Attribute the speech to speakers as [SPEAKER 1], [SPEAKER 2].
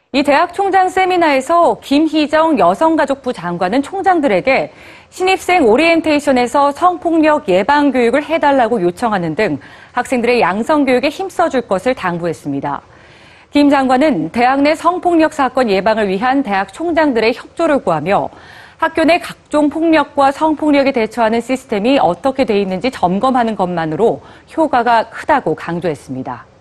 [SPEAKER 1] 이 대학 총장 세미나에서 김희정 여성가족부 장관은 총장들에게 신입생 오리엔테이션에서 성폭력 예방 교육을 해달라고 요청하는 등 학생들의 양성 교육에 힘써줄 것을 당부했습니다. 김 장관은 대학 내 성폭력 사건 예방을 위한 대학 총장들의 협조를 구하며 학교 내 각종 폭력과 성폭력에 대처하는 시스템이 어떻게 돼 있는지 점검하는 것만으로 효과가 크다고 강조했습니다.